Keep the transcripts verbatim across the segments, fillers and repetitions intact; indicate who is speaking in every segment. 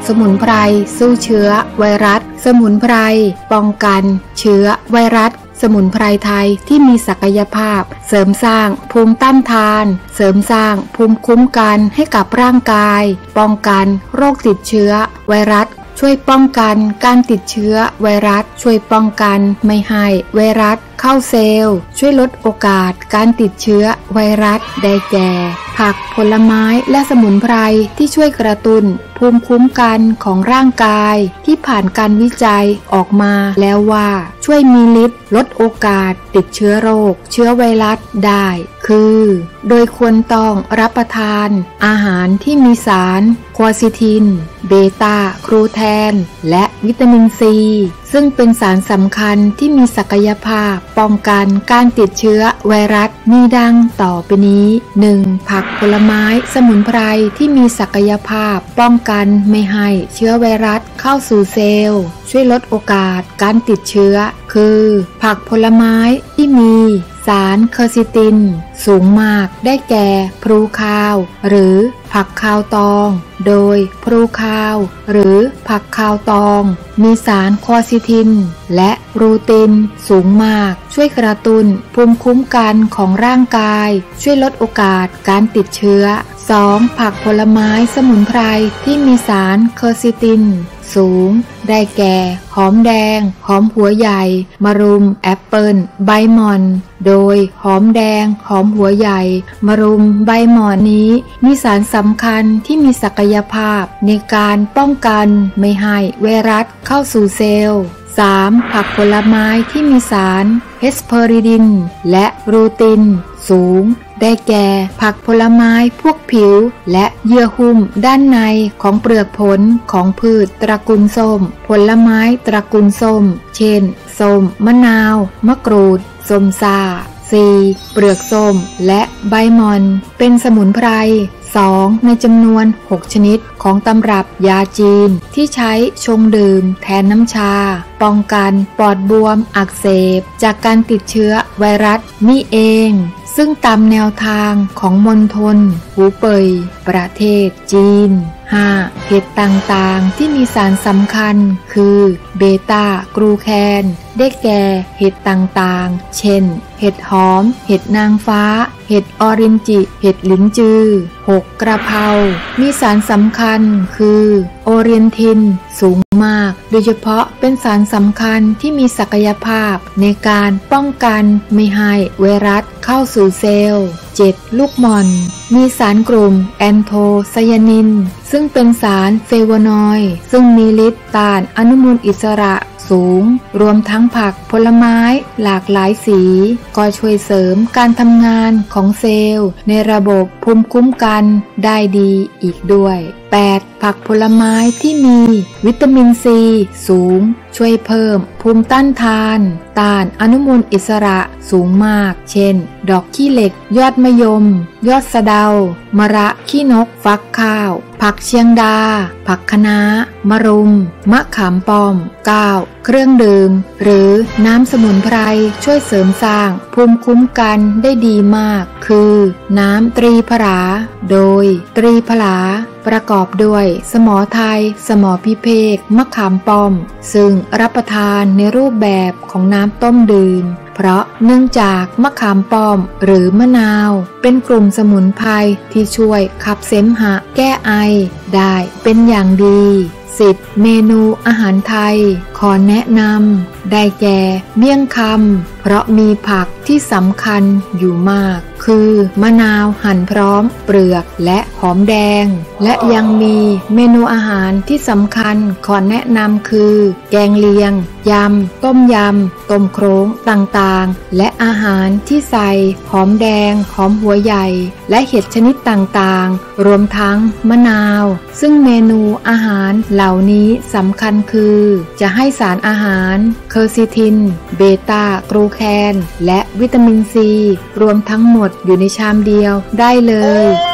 Speaker 1: มุนไพรสู้เชื้อไวรัสสมุนไพรป้องกันเชื้อไวรัสสมุนไพรไทยที่มีศักยภาพเสริมสร้างภูมิต้านทานเสริมสร้างภูมิคุ้มกันให้กับร่างกายป้องกันโรคติดเชื้อไวรัสช่วยป้องกันการติดเชื้อไวรัสช่วยป้องกันไม่ให้ไวรัสเข้าเซลล์ช่วยลดโอกาสการติดเชื้อไวรัสได้แก่ผักผลไม้และสมุนไพรที่ช่วยกระตุ้นภูมิคุ้มกันของร่างกายที่ผ่านการวิจัยออกมาแล้วว่าช่วยมีฤทธิ์ลดโอกาสติดเชื้อโรคเชื้อไวรัสได้คือโดยควรต้องรับประทานอาหารที่มีสารควอซิทินเบต้าครูแทนและวิตามินซีซึ่งเป็นสารสำคัญที่มีศักยภาพป้องกันการติดเชื้อไวรัสมีดังต่อไปนี้ หนึ่ง ผักผลไม้สมุนไพรที่มีศักยภาพป้องกันไม่ให้เชื้อไวรัสเข้าสู่เซลล์ช่วยลดโอกาสการติดเชื้อคือผักผลไม้ที่มีสารเคอร์ซิตินสูงมากได้แก่พลูคาวหรือผักคาวตองโดยพลูคาวหรือผักคาวตองมีสารควอซิทินและรูตินสูงมากช่วยกระตุ้นภูมิคุ้มกันของร่างกายช่วยลดโอกาสการติดเชื้อ สอง ผักผลไม้สมุนไพรที่มีสารเคอร์ซิตินสูงได้แก่หอมแดงหอมหัวใหญ่มะรุมแอปเปิลใบหม่อนโดยหอมแดงหอมหัวใหญ่มะรุมใบหม่อนนี้มีสารสำคัญที่มีศักยภาพในการป้องกันไม่ให้ไวรัสเข้าสู่เซลล์ สาม ผักผลไม้ที่มีสารเฮสเพอริดินและรูตินสูงได้แก่ผักผลไม้พวกผิวและเยื่อหุ้มด้านในของเปลือกผลของพืชตระกูลส้มผลไม้ตระกูลส้มเช่นส้มมะนาวมะกรูดส้มซ่า สี่ เปลือกส้มและใบหม่อนเป็นสมุนไพรสองในจำนวนหกชนิดของตำรับยาจีนที่ใช้ชงดื่มแทนน้ำชาป้องกันปอดบวมอักเสบจากการติดเชื้อไวรัสนี่เองซึ่งตามแนวทางของมณฑลหูเป่ยประเทศจีน ห้า เห็ดต่างๆที่มีสารสำคัญคือเบต้ากรูแคนได้แก่เห็ดต่างๆเช่นเห็ดหอมเห็ดนางฟ้าเห็ดออรินจิเห็ดหลินจือ หก กระเพรามีสารสำคัญคือโอเรียนทินสูงมากโดยเฉพาะเป็นสารสำคัญที่มีศักยภาพในการป้องกันไม่ให้ไวรัสเข้าสู่เซลล์ เจ็ด ลูกหม่อนมีสารกลุ่มแอนโทไซยานินซึ่งเป็นสารเฟโวนอยด์ซึ่งมีฤทธิ์ต้านอนุมูลอิสระสูงรวมทั้งผักผลไม้หลากหลายสีก็ช่วยเสริมการทำงานของเซลล์ในระบบภูมิคุ้มกันได้ดีอีกด้วย แปด ผักผลไม้ที่มีวิตามินซีสูงช่วยเพิ่มภูมิต้านทานต้านอนุมูลอิสระสูงมากเช่นดอกขี้เหล็กยอดมะยมยอดสะเดามะระขี้นกฟักข้าวผักเชียงดาผักคะน้ามะรุมมะขามป้อม เก้า เครื่องดื่มหรือน้ำสมุนไพรช่วยเสริมสร้างภูมิคุ้มกันได้ดีมากคือน้ำตรีพลาโดยตรีพลาประกอบด้วยสมอไทยสมอพิเภกมะขามป้อมซึ่งรับประทานในรูปแบบของน้ำต้มดื่มเพราะเนื่องจากมะขามป้อมหรือมะนาวเป็นกลุ่มสมุนไพรที่ช่วยขับเสมหะแก้ไอได้เป็นอย่างดี สิบ เมนูอาหารไทยขอแนะนำได้แก่เมี่ยงคำเพราะมีผักที่สำคัญอยู่มากคือมะนาวหั่นพร้อมเปลือกและหอมแดงและยังมีเมนูอาหารที่สำคัญขอแนะนำคือแกงเลียงยำต้มยำต้มโครงต่างๆและอาหารที่ใส่หอมแดงหอมหัวใหญ่และเห็ดชนิดต่างๆรวมทั้งมะนาวซึ่งเมนูอาหารเหล่านี้สำคัญคือจะให้สารอาหารเคอร์ซิทินเบต้ากรูแคนและวิตามินซีรวมทั้งหมดอยู่ในชามเดียวได้เลย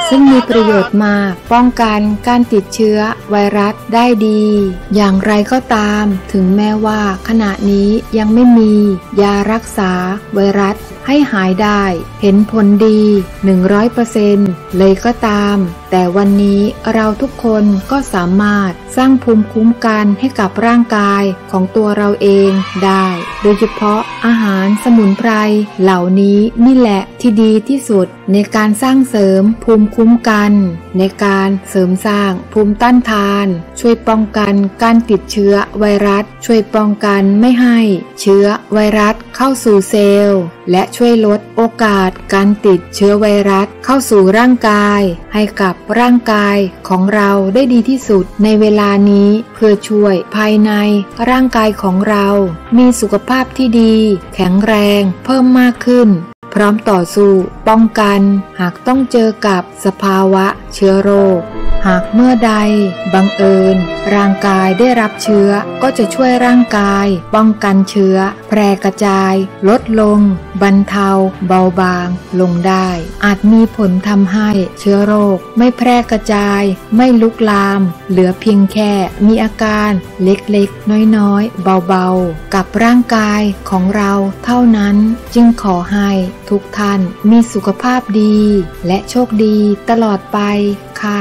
Speaker 1: ซึ่งมีประโยชน์มากป้องกันการติดเชื้อไวรัสได้ดีอย่างไรก็ตามถึงแม้ว่าขณะนี้ยังไม่มียารักษาไวรัสให้หายได้เห็นผลดี หนึ่งร้อยเปอร์เซ็นต์ เลยก็ตามแต่วันนี้เราทุกคนก็สามารถสร้างภูมิคุ้มกันให้กับร่างกายของตัวเราเองได้โดยเฉพาะอาหารสมุนไพรเหล่านี้นี่แหละที่ดีที่สุดในการสร้างเสริมภูมิคุ้มกันในการเสริมสร้างภูมิต้านทานช่วยป้องกันการติดเชื้อไวรัสช่วยป้องกันไม่ให้เชื้อไวรัสเข้าสู่เซลล์และช่วยลดโอกาสการติดเชื้อไวรัสเข้าสู่ร่างกายให้กับร่างกายของเราได้ดีที่สุดในเวลานี้เพื่อช่วยภายในร่างกายของเรามีสุขภาพที่ดีแข็งแรงเพิ่มมากขึ้นพร้อมต่อสู้ป้องกันหากต้องเจอกับสภาวะเชื้อโรคหากเมื่อใดบังเอิญร่างกายได้รับเชื้อก็จะช่วยร่างกายป้องกันเชื้อแพร่กระจายลดลงบรรเทาเบาบางลงได้อาจมีผลทำให้เชื้อโรคไม่แพร่กระจายไม่ลุกลามเหลือเพียงแค่มีอาการเล็กๆน้อยๆเบาๆกับร่างกายของเราเท่านั้นจึงขอให้ทุกท่านมีสุขภาพดีและโชคดีตลอดไปค่ะ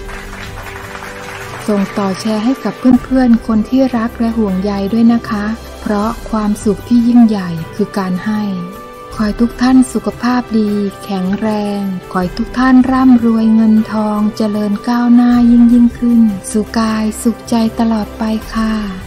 Speaker 1: ส่งต่อแชร์ให้กับเพื่อนๆคนที่รักและห่วงใยด้วยนะคะเพราะความสุขที่ยิ่งใหญ่คือการให้ขอให้ทุกท่านสุขภาพดีแข็งแรงขอให้ทุกท่านร่ำรวยเงินทองเจริญก้าวหน้ายิ่งยิ่งขึ้นสุขกายสุขใจตลอดไปค่ะ